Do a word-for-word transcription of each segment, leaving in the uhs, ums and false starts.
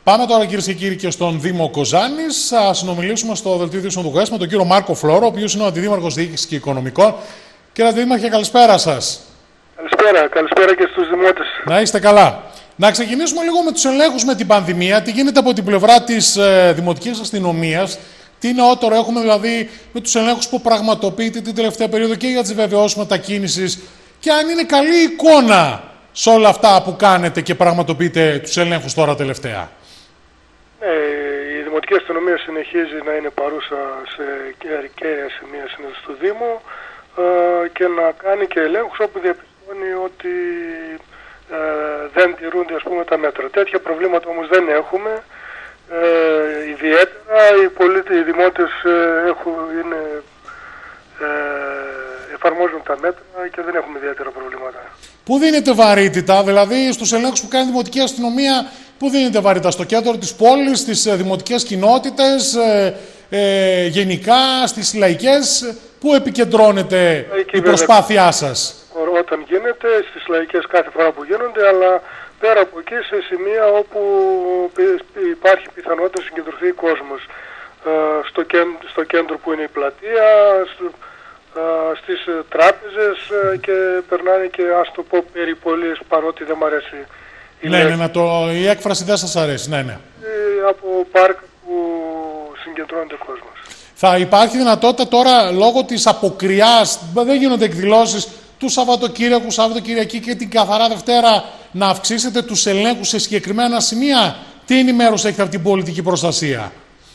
Πάμε τώρα, κυρίες και κύριοι, και στον Δήμο Κοζάνης. Θα συνομιλήσουμε στο Δελτίο Ειδήσεων του ΓΕΣ με τον κύριο Μάρκο Φλόρο, ο οποίος είναι ο Αντιδήμαρχος Διοίκησης και Οικονομικών. Κύριε Αντιδήμαρχε, καλησπέρα σας. Καλησπέρα, καλησπέρα και στους δημότες. Να είστε καλά. Να ξεκινήσουμε λίγο με τους ελέγχους με την πανδημία. Τι γίνεται από την πλευρά της ε, Δημοτικής Αστυνομίας. Τι νεότερο έχουμε δηλαδή με τους ελέγχους που πραγματοποιείτε την τελευταία περίοδο και για τις βεβαιώσεις μετακίνησης. Και αν είναι καλή εικόνα σε όλα αυτά που κάνετε και πραγματοποιείτε τους ελέγχους τώρα τελευταία. Ναι, η Δημοτική Αστυνομία συνεχίζει να είναι παρούσα σε κέρια σημεία του Δήμου ε, και να κάνει και ελέγχους όπου διαπιστώνει ότι ε, δεν τηρούνται, ας πούμε, τα μέτρα. Τέτοια προβλήματα όμως δεν έχουμε. Ε, ιδιαίτερα οι πολίτες, οι δημότες ε, έχουν, είναι, ε, εφαρμόζουν τα μέτρα και δεν έχουμε ιδιαίτερα προβλήματα. Πού δίνεται βαρύτητα, δηλαδή στους ελέγχους που κάνει η Δημοτική Αστυνομία, πού δίνεται βαρύτητα, στο κέντρο της πόλης, στις ε, δημοτικές κοινότητες, ε, ε, γενικά στις λαϊκές, πού επικεντρώνεται Λαϊκή, η προσπάθειά βέβαια, σας? Όταν γίνεται, στις λαϊκές κάθε φορά που γίνονται, αλλά πέρα από εκεί σε σημεία όπου υπάρχει πιθανότητα να συγκεντρωθεί κόσμος. Ε, στο, κέντρο, στο κέντρο που είναι η πλατεία, στο, στις τράπεζες και περνάνε και, ας το πω, περιπολίες, παρότι δεν μ' αρέσει η ναι, ναι, να το, η έκφραση δεν σας αρέσει, ναι, ναι. Από πάρκα που συγκεντρώνεται κόσμος. Θα υπάρχει δυνατότητα τώρα, λόγω της αποκριάς, δεν γίνονται εκδηλώσεις του Σαββατοκύριακου, Σαββατοκυριακή και την καθαρά Δευτέρα, να αυξήσετε τους ελέγχους σε συγκεκριμένα σημεία? Τι ενημέρωση έχετε από την πολιτική προστασία?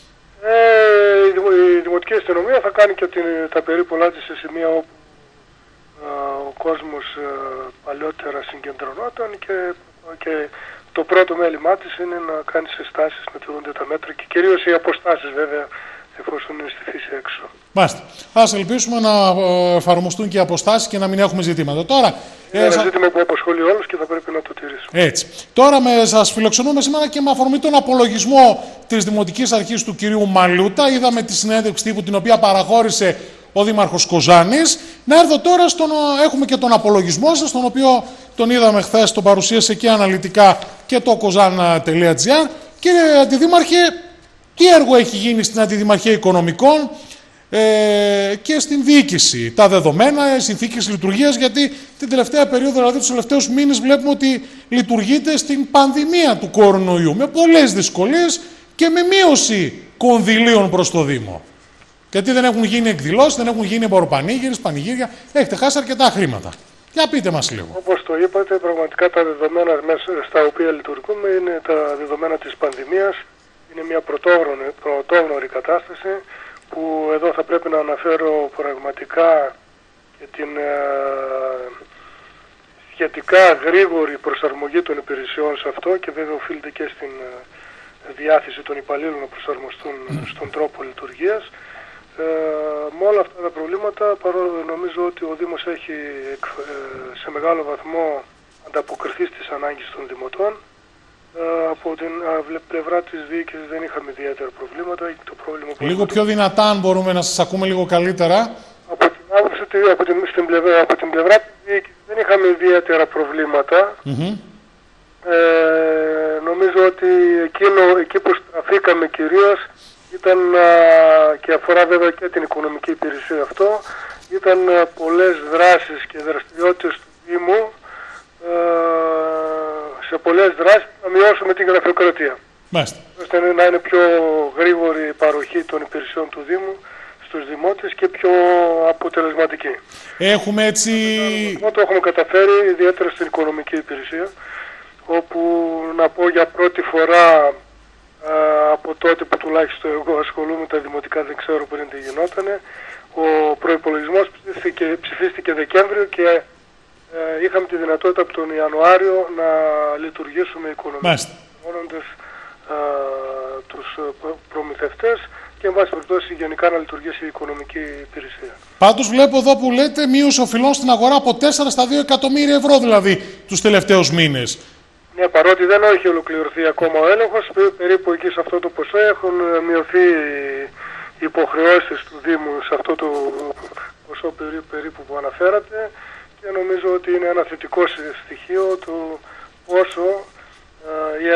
Ε, η Δημοτική Αστυνομία θα κάνει και την, τα περίπολά της σε σημεία όπου α, ο κόσμος α, παλιότερα συγκεντρωνόταν και, και το πρώτο μέλημά της είναι να κάνει συστάσεις να τηρούνται τα μέτρα και κυρίως οι αποστάσεις, βέβαια, εφόσον είναι στη φύση έξω. Μάλιστα. Ας ελπίσουμε να εφαρμοστούν και οι αποστάσεις και να μην έχουμε ζητήματα. Τώρα, είναι ε, ένα ζήτημα που απασχολεί όλους και θα πρέπει να το τηρήσουμε. Έτσι. Τώρα με, σας φιλοξενούμε σήμερα και με αφορμή τον απολογισμό της Δημοτικής Αρχής του κυρίου Μαλούτα. Είδαμε τη συνέντευξη τύπου την οποία παραχώρησε ο Δήμαρχος Κοζάνης. Να έρθω τώρα, στον, έχουμε και τον απολογισμό σας, τον οποίο τον είδαμε χθες, τον παρουσίασε και αναλυτικά και το kozan τελεία gr. Κύριε Αντιδήμαρχε, τι έργο έχει γίνει στην Αντιδημαρχία Οικονομικών ε, και στην διοίκηση, τα δεδομένα, οι συνθήκες λειτουργίας, γιατί την τελευταία περίοδο, δηλαδή τους τελευταίους μήνες, βλέπουμε ότι λειτουργείται στην πανδημία του κορονοϊού, με πολλές δυσκολίες και με μείωση κονδυλίων προς το Δήμο. Γιατί δεν έχουν γίνει εκδηλώσεις, δεν έχουν γίνει εμποροπανήγυρες, πανηγύρια, έχετε χάσει αρκετά χρήματα. Για πείτε μας λίγο. Όπως το είπατε, πραγματικά τα δεδομένα στα οποία λειτουργούμε είναι τα δεδομένα της πανδημίας. Είναι μια πρωτόγνωρη κατάσταση που εδώ θα πρέπει να αναφέρω πραγματικά και την ε, σχετικά γρήγορη προσαρμογή των υπηρεσιών σε αυτό και βέβαια οφείλεται και στην ε, διάθεση των υπαλλήλων να προσαρμοστούν στον τρόπο λειτουργίας. Ε, με όλα αυτά τα προβλήματα, παρόλο νομίζω ότι ο Δήμος έχει ε, σε μεγάλο βαθμό ανταποκριθεί στις ανάγκες των δημοτών. Από την πλευρά της διοίκησης δεν είχαμε ιδιαίτερα προβλήματα. Το πρόβλημα λίγο πιο το... δυνατά, αν μπορούμε να σας ακούμε λίγο καλύτερα. Από την, άποψη, από την, στην πλευρά, από την πλευρά της διοίκησης δεν είχαμε ιδιαίτερα προβλήματα. Mm-hmm. ε, νομίζω ότι εκείνο, εκεί που στραφήκαμε κυρίως ήταν, α, και αφορά βέβαια και την οικονομική υπηρεσία αυτό, ήταν α, πολλές δράσεις και δραστηριότητες του Δήμου, ε, σε πολλές δράσεις να μειώσουμε την γραφειοκρατία. Μάλιστα. Ώστε να είναι πιο γρήγορη η παροχή των υπηρεσιών του Δήμου στους δημότες και πιο αποτελεσματική. Έχουμε έτσι... Αυτό το έχουμε καταφέρει ιδιαίτερα στην οικονομική υπηρεσία, όπου να πω για πρώτη φορά α, από τότε που τουλάχιστον εγώ ασχολούμαι με τα δημοτικά, δεν ξέρω πριν τι γινότανε, ο προϋπολογισμός ψηφίστηκε, ψηφίστηκε Δεκέμβριο και Ε, είχαμε τη δυνατότητα από τον Ιανουάριο να λειτουργήσουμε οικονομικά, μόνοντες ε, τους προμηθευτές και εν πάση περιπτώσει γενικά να λειτουργήσει η οικονομική υπηρεσία. Πάντως βλέπω εδώ που λέτε μείωση οφειλών στην αγορά από τέσσερα στα δύο εκατομμύρια ευρώ δηλαδή τους τελευταίους μήνες. Ναι, παρότι δεν έχει ολοκληρωθεί ακόμα ο έλεγχος, περίπου εκεί σε αυτό το ποσό έχουν μειωθεί οι υποχρεώσεις του Δήμου σε αυτό το ποσό περίπου που αναφέρατε. Και νομίζω ότι είναι ένα θετικό στοιχείο του πόσο ε, ιεραρχημένα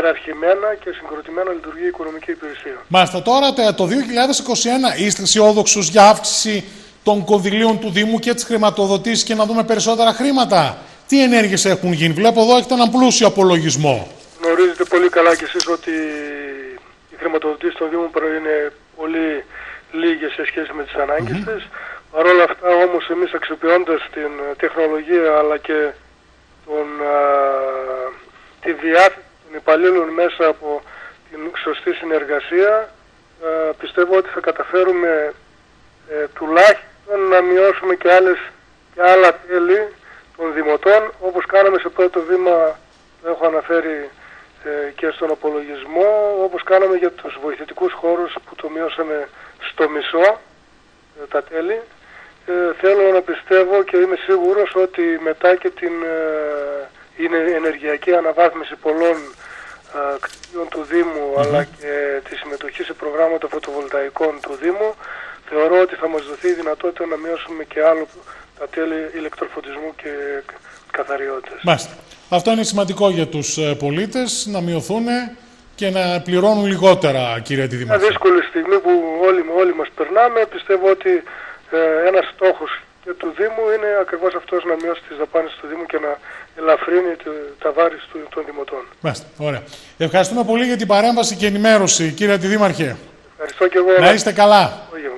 ένα και συγκροτημένα λειτουργεί η οικονομική υπηρεσία. Μάλιστα, τώρα το δύο χιλιάδες είκοσι ένα είστε αισιόδοξος για αύξηση των κονδυλίων του Δήμου και τις χρηματοδοτήσεις και να δούμε περισσότερα χρήματα? Τι ενέργειες έχουν γίνει? Βλέπω εδώ έχετε έναν πλούσιο απολογισμό. Γνωρίζετε πολύ καλά κι εσείς ότι οι χρηματοδοτήσεις των Δήμων είναι πολύ λίγες σε σχέση με τις ανάγκες mm-hmm. της. Παρ' όλα αυτά όμως εμείς αξιοποιώντας την τεχνολογία αλλά και τον, α, τη διάθεση των υπαλλήλων μέσα από την σωστή συνεργασία α, πιστεύω ότι θα καταφέρουμε ε, τουλάχιστον να μειώσουμε και, άλλες, και άλλα τέλη των δημοτών, όπως κάναμε σε πρώτο βήμα, το έχω αναφέρει ε, και στον απολογισμό, όπως κάναμε για τους βοηθητικούς χώρους που το μειώσαμε στο μισό ε, τα τέλη. Ε, θέλω να πιστεύω και είμαι σίγουρος ότι μετά και την ε, ενεργειακή αναβάθμιση πολλών ε, κτίριων του Δήμου mm-hmm. αλλά και τη συμμετοχή σε προγράμματα φωτοβολταϊκών του Δήμου, θεωρώ ότι θα μας δοθεί η δυνατότητα να μειώσουμε και άλλο τα τέλη ηλεκτροφωτισμού και καθαριότητας. Μάλιστα. Αυτό είναι σημαντικό για τους πολίτες, να μειωθούν και να πληρώνουν λιγότερα, κύριε Αντιδήμαρχε. Μια δύσκολη στιγμή που όλοι, όλοι μας περνάμε, πιστεύω ότι ε, ένας στόχος και του Δήμου είναι ακριβώς αυτός, να μειώσει τις δαπάνες του Δήμου και να ελαφρύνει τα βάρη των δημοτών. Μάλιστα. Ωραία. Ευχαριστούμε πολύ για την παρέμβαση και ενημέρωση, κύριε Αντιδήμαρχε. Ευχαριστώ και εγώ. Να είστε καλά.